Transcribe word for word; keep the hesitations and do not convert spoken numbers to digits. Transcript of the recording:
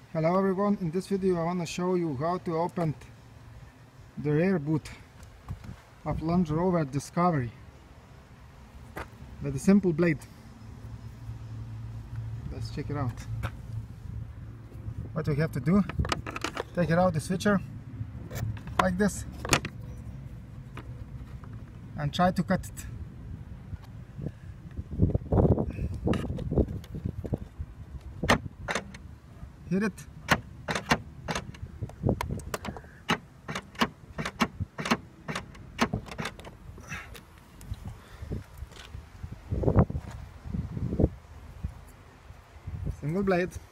Hello everyone, in this video I want to show you how to open the rear boot of Land Rover Discovery with a simple blade. Let's check it out. What we have to do, take it out the switcher like this and try to cut it. Hit it. Single blade.